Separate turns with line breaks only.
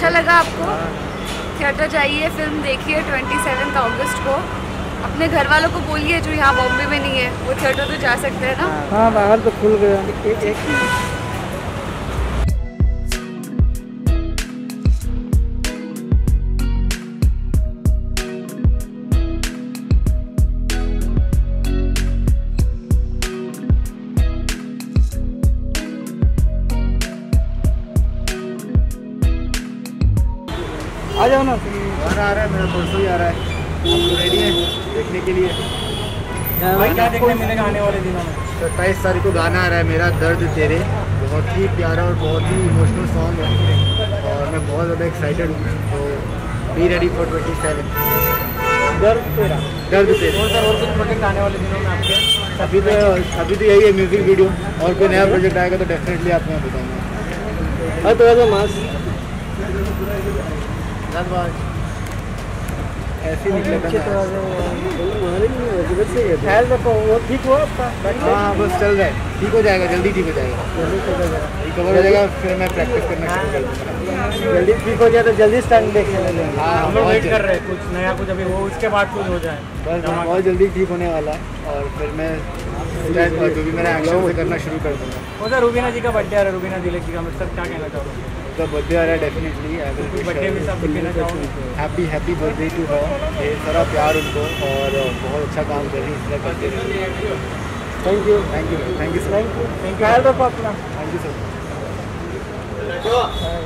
अच्छा लगा आपको? थिएटर जाइए, फिल्म देखिए 27 अगस्त को। अपने घर वालों को बोलिए जो यहाँ बॉम्बे में नहीं है, वो थिएटर तो जा सकते हैं ना।
हाँ बाहर तो खुल गया। आ जाओ ना।
गाना आ रहा है मेरा, परसों ही आ रहा है। आप रेडी हैं देखने के लिए?
भाई क्या देखने मिलेगा आने वाले दिनों में?
27 तारीख को गाना आ रहा है मेरा, दर्द तेरे। बहुत ही प्यारा और बहुत ही इमोशनल सॉन्ग है और मैं बहुत ज़्यादा एक्साइटेड हूँ। तो बी रेडी फॉर 27।
दर्द तेरा।
दर्द तेरे।
और कुछ प्रोजेक्ट आने वाले दिनों में आपके?
अभी तो यही है म्यूजिक वीडियो, और कोई नया प्रोजेक्ट आएगा तो डेफिनेटली आपको मैं बताऊँगा।
और तो मास
ऐसे निकले
ख्याल रखो, वो ठीक हुआ आपका?
हाँ बस चल रहा है, ठीक हो जाएगा, जल्दी ठीक हो जाएगा, रिकवर हो जाएगा। फिर मैं प्रैक्टिस करना शुरू कर दूँगा।
जल्दी ठीक हो जाए तो जल्दी स्टंट देखने लगे।
हाँ
हम लोग वेट कर रहे हैं कुछ नया, कुछ अभी वो उसके बाद कुछ हो जाए।
बस बहुत जल्दी ठीक होने वाला है और फिर मैं जो भी मेरा एक्शन से करना शुरू कर दूँगा।
वो सर रुबीना जी का बर्थडे आ रहा है, रुबीना दिलेक जी का, मैं सर क्या कहना चाहूँगा?
उसका बर्थडे आ रहा है, डेफिनेटली आई विल
बर्थडे में सब कहना चाहूँगा
हैप्पी बर्थडे टू हर। ढेर सारा प्यार उनको, और बहुत अच्छा काम कर रही है, इसलिए करते रहिए।
Thank you
sir.
ख्याल रखो अपना।
Thank you sir.